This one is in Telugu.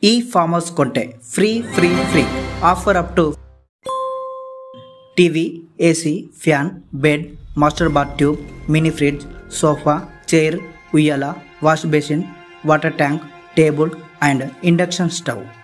e-farmers కొంటే free offer up to TV, AC, fan, bed, master bath tube, mini fridge, sofa, chair, ఉయ్యాల, wash basin, water tank, table and induction stove.